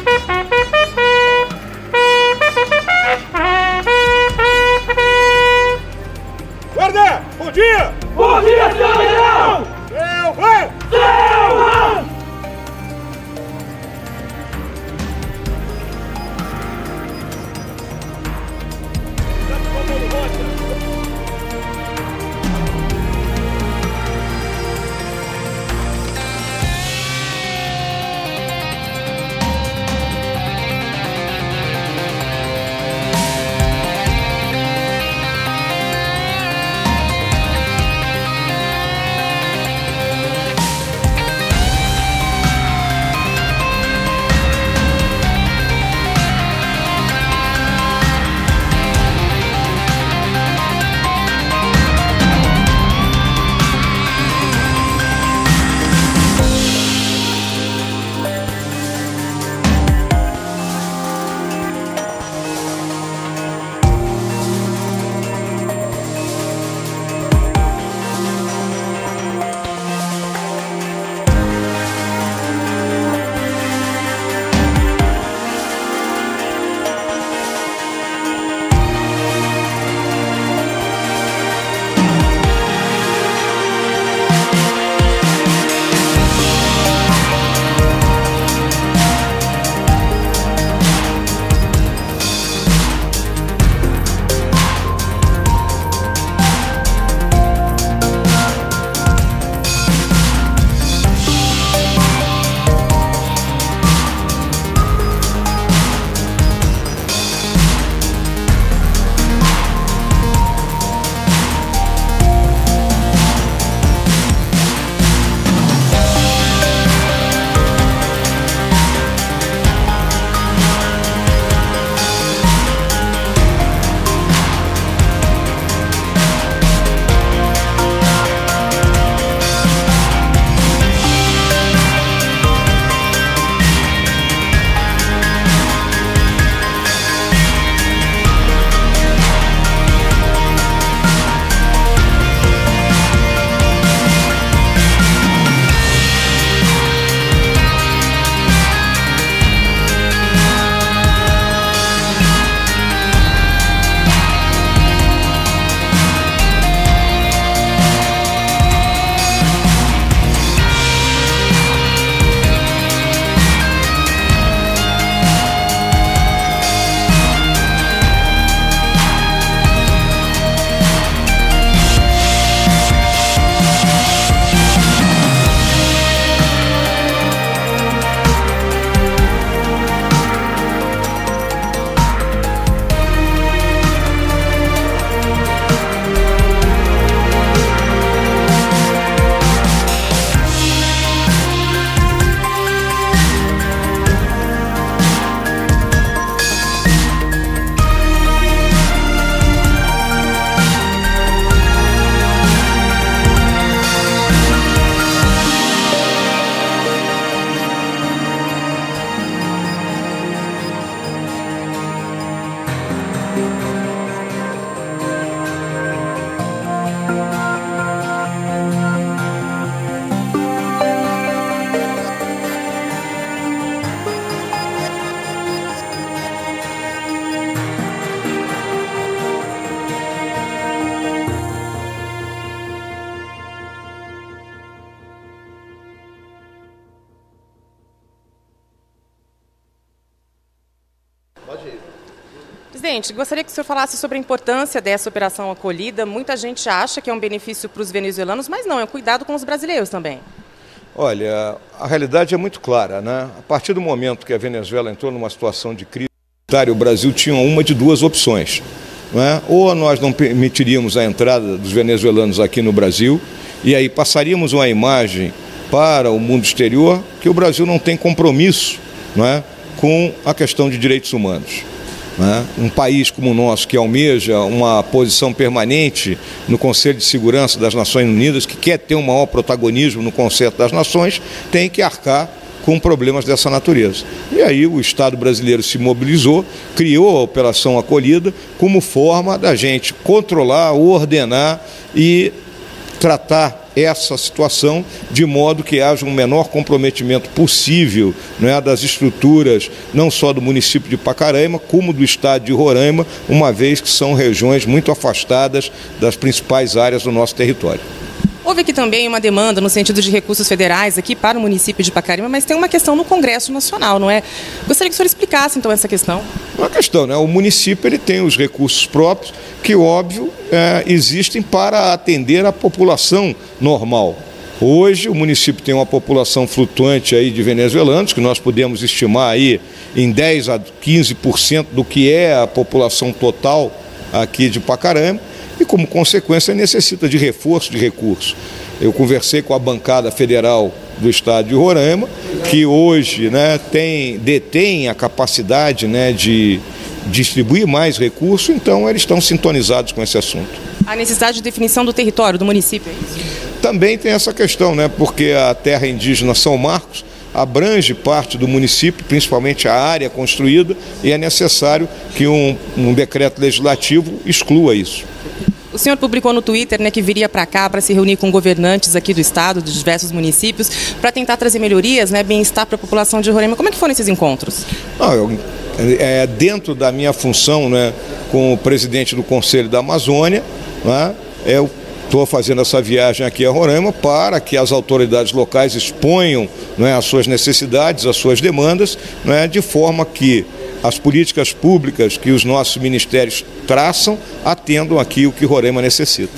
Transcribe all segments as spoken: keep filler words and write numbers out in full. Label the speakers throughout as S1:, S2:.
S1: Guarda! Bom dia!
S2: Bom dia, senhor general!
S1: Selva!
S2: Selva!
S3: Presidente, gostaria que o senhor falasse sobre a importância dessa operação acolhida. Muita gente acha que é um benefício para os venezuelanos, mas não, é um cuidado com os brasileiros também.
S4: Olha, a realidade é muito clara, né? A partir do momento que a Venezuela entrou numa situação de crise humanitária, o Brasil tinha uma de duas opções, não é? Ou nós não permitiríamos a entrada dos venezuelanos aqui no Brasil, e aí passaríamos uma imagem para o mundo exterior que o Brasil não tem compromisso, não é, com a questão de direitos humanos. Né? Um país como o nosso, que almeja uma posição permanente no Conselho de Segurança das Nações Unidas, que quer ter um maior protagonismo no Concerto das Nações, tem que arcar com problemas dessa natureza. E aí o Estado brasileiro se mobilizou, criou a Operação Acolhida como forma da gente controlar, ordenar e tratar essa situação, de modo que haja um menor comprometimento possível, né, das estruturas, não só do município de Pacaraima, como do estado de Roraima, uma vez que são regiões muito afastadas das principais áreas do nosso território.
S3: Houve aqui também uma demanda no sentido de recursos federais aqui para o município de Pacaraima, mas tem uma questão no Congresso Nacional, não é? Gostaria que o senhor explicasse, então, essa questão.
S4: Uma questão, né? O município ele tem os recursos próprios que, óbvio, é, existem para atender a população normal. Hoje, o município tem uma população flutuante aí de venezuelanos, que nós podemos estimar aí em dez a quinze por cento do que é a população total aqui de Pacaraima, e, como consequência, necessita de reforço de recursos. Eu conversei com a bancada federal do estado de Roraima, que hoje, né, tem, detém a capacidade, né, de distribuir mais recursos, então eles estão sintonizados com esse assunto.
S3: A necessidade de definição do território do município, é isso?
S4: Também tem essa questão, né, porque a terra indígena São Marcos abrange parte do município, principalmente a área construída, e é necessário que um, um decreto legislativo exclua isso.
S3: O senhor publicou no Twitter, né, que viria para cá para se reunir com governantes aqui do estado, de diversos municípios, para tentar trazer melhorias, né, bem-estar para a população de Roraima. Como é que foram esses encontros?
S4: Não, eu, é, dentro da minha função, né, com o presidente do Conselho da Amazônia, né, eu estou fazendo essa viagem aqui a Roraima para que as autoridades locais exponham, né, as suas necessidades, as suas demandas, né, de forma que as políticas públicas que os nossos ministérios traçam atendam aqui o que Roraima necessita.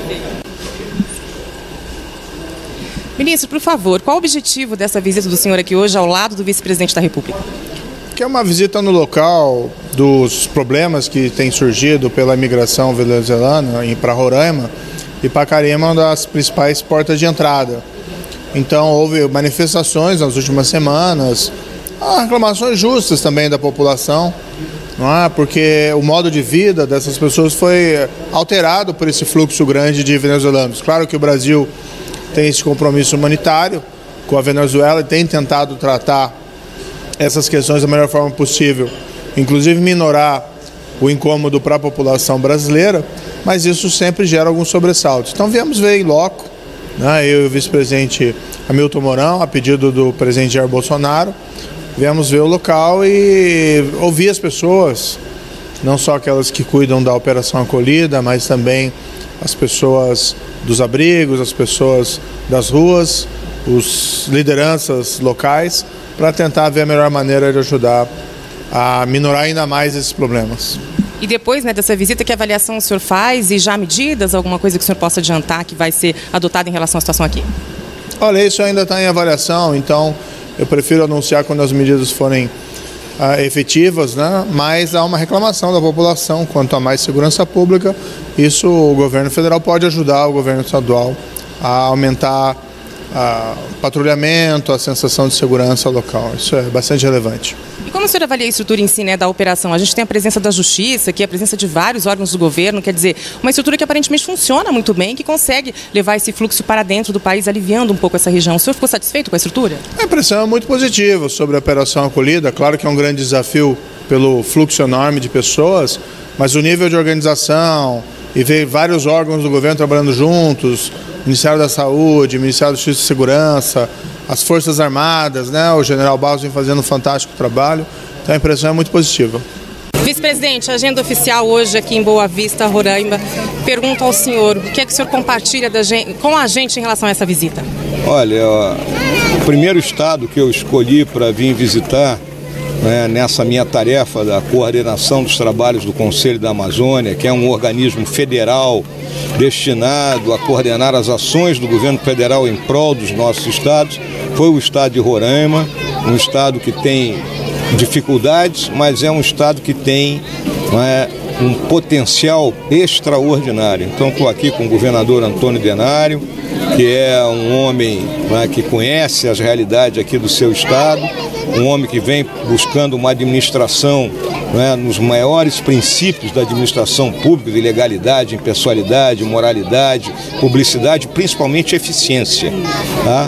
S3: Ministro, por favor, qual o objetivo dessa visita do senhor aqui hoje ao lado do vice-presidente da República?
S5: Que é uma visita no local dos problemas que têm surgido pela imigração venezuelana para Roraima, e Pacaraima é uma das principais portas de entrada. Então houve manifestações nas últimas semanas, há reclamações justas também da população, não é? Porque o modo de vida dessas pessoas foi alterado por esse fluxo grande de venezuelanos. Claro que o Brasil tem esse compromisso humanitário com a Venezuela e tem tentado tratar essas questões da melhor forma possível, inclusive minorar o incômodo para a população brasileira, mas isso sempre gera alguns sobressaltos. Então viemos ver em loco, né, eu e o vice-presidente Hamilton Mourão, a pedido do presidente Jair Bolsonaro, viemos ver o local e ouvir as pessoas, não só aquelas que cuidam da Operação Acolhida, mas também as pessoas dos abrigos, as pessoas das ruas, os lideranças locais, para tentar ver a melhor maneira de ajudar a minorar ainda mais esses problemas.
S3: E depois, né, dessa visita, que avaliação o senhor faz e já medidas, alguma coisa que o senhor possa adiantar que vai ser adotada em relação à situação aqui?
S5: Olha, isso ainda está em avaliação, então eu prefiro anunciar quando as medidas forem ah, efetivas, né? Mas há uma reclamação da população quanto a mais segurança pública. Isso o governo federal pode ajudar o governo estadual a aumentar o patrulhamento, a sensação de segurança local. Isso é bastante relevante.
S3: E como o senhor avalia a estrutura em si, né, da operação? A gente tem a presença da Justiça, aqui a presença de vários órgãos do governo, quer dizer, uma estrutura que aparentemente funciona muito bem, que consegue levar esse fluxo para dentro do país, aliviando um pouco essa região. O senhor ficou satisfeito com a estrutura? A
S5: impressão é muito positiva sobre a Operação Acolhida. Claro que é um grande desafio pelo fluxo enorme de pessoas, mas o nível de organização e ver vários órgãos do governo trabalhando juntos, Ministério da Saúde, Ministério da Justiça e Segurança, as Forças Armadas, né? O general Barros vem fazendo um fantástico trabalho, então a impressão é muito positiva.
S3: Vice-presidente, a agenda oficial hoje aqui em Boa Vista, Roraima, pergunto ao senhor, o que é que o senhor compartilha da gente, com a gente em relação a essa visita?
S4: Olha, o primeiro estado que eu escolhi para vir visitar, né, nessa minha tarefa da coordenação dos trabalhos do Conselho da Amazônia, que é um organismo federal destinado a coordenar as ações do governo federal em prol dos nossos estados, foi o estado de Roraima, um estado que tem dificuldades, mas é um estado que tem, não é, um potencial extraordinário. Então estou aqui com o governador Antônio Denário, que é um homem, não é, que conhece as realidades aqui do seu estado, um homem que vem buscando uma administração, não é, nos maiores princípios da administração pública, de legalidade, impessoalidade, moralidade, publicidade, principalmente eficiência. Tá?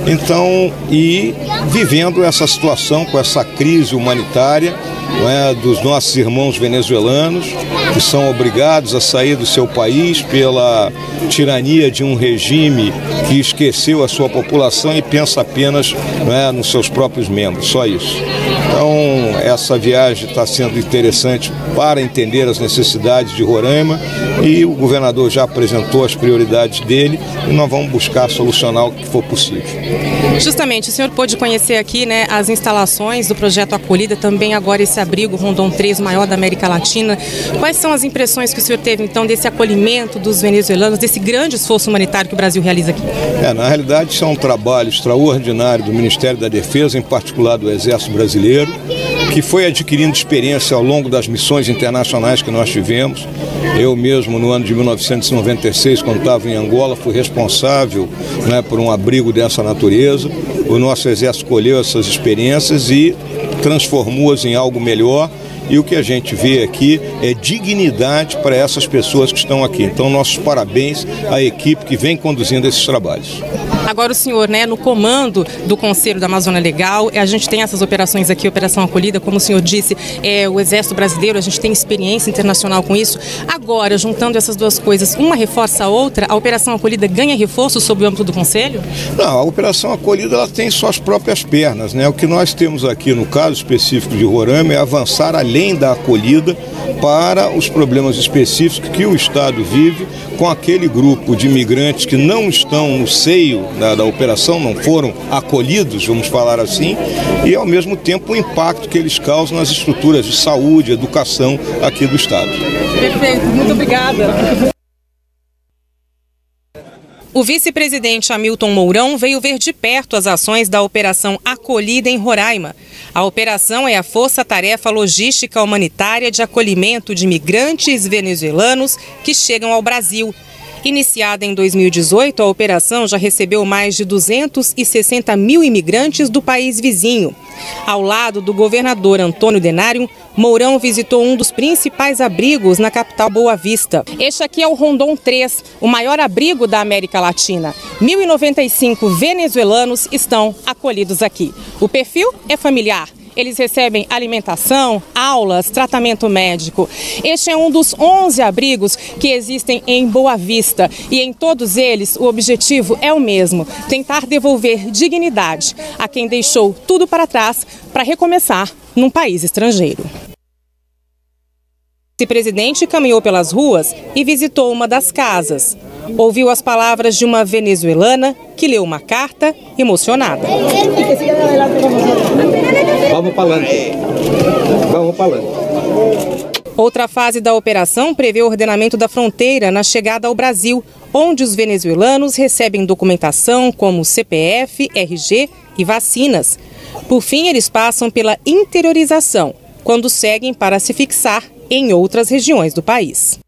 S4: Então, e vivendo essa situação com essa crise humanitária, não é, dos nossos irmãos venezuelanos, que são obrigados a sair do seu país pela tirania de um regime que esqueceu a sua população e pensa apenas, não é, nos seus próprios membros, só isso. Então, essa viagem está sendo interessante para entender as necessidades de Roraima e o governador já apresentou as prioridades dele e nós vamos buscar solucionar o que for possível.
S3: Justamente, o senhor pôde conhecer aqui, né, as instalações do projeto Acolhida, também agora esse abrigo Rondon três, maior da América Latina. Quais são as impressões que o senhor teve, então, desse acolhimento dos venezuelanos, desse grande esforço humanitário que o Brasil realiza aqui?
S4: É, na realidade, isso é um trabalho extraordinário do Ministério da Defesa, em particular do Exército Brasileiro, que foi adquirindo experiência ao longo das missões internacionais que nós tivemos. Eu mesmo, no ano de mil novecentos e noventa e seis, quando estava em Angola, fui responsável, né, por um abrigo dessa natureza. O nosso Exército colheu essas experiências e transformou-as em algo melhor. E o que a gente vê aqui é dignidade para essas pessoas que estão aqui. Então, nossos parabéns à equipe que vem conduzindo esses trabalhos.
S3: Agora o senhor, né, no comando do Conselho da Amazônia Legal, a gente tem essas operações aqui, Operação Acolhida, como o senhor disse, é, o Exército Brasileiro, a gente tem experiência internacional com isso. Agora, juntando essas duas coisas, uma reforça a outra, a Operação Acolhida ganha reforço sob o âmbito do Conselho?
S4: Não, a Operação Acolhida ela tem suas próprias pernas, né? O que nós temos aqui no caso específico de Roraima é avançar além da acolhida para os problemas específicos que o Estado vive com aquele grupo de imigrantes que não estão no seio da, da operação, não foram acolhidos, vamos falar assim, e ao mesmo tempo o impacto que eles causam nas estruturas de saúde, educação aqui do Estado.
S3: Perfeito, muito obrigada. O vice-presidente Hamilton Mourão veio ver de perto as ações da Operação Acolhida em Roraima. A operação é a Força-Tarefa Logística Humanitária de Acolhimento de Migrantes Venezuelanos que chegam ao Brasil. Iniciada em dois mil e dezoito, a operação já recebeu mais de duzentos e sessenta mil imigrantes do país vizinho. Ao lado do governador Antônio Denário, Mourão visitou um dos principais abrigos na capital Boa Vista. Este aqui é o Rondon três, o maior abrigo da América Latina. mil e noventa e cinco venezuelanos estão acolhidos aqui. O perfil é familiar. Eles recebem alimentação, aulas, tratamento médico. Este é um dos onze abrigos que existem em Boa Vista. E em todos eles, o objetivo é o mesmo: tentar devolver dignidade a quem deixou tudo para trás para recomeçar num país estrangeiro. O presidente caminhou pelas ruas e visitou uma das casas. Ouviu as palavras de uma venezuelana que leu uma carta emocionada.
S6: Vamos para adelante. Vamos para adelante.
S3: Outra fase da operação prevê o ordenamento da fronteira na chegada ao Brasil, onde os venezuelanos recebem documentação como C P F, R G e vacinas. Por fim, eles passam pela interiorização, quando seguem para se fixar em outras regiões do país.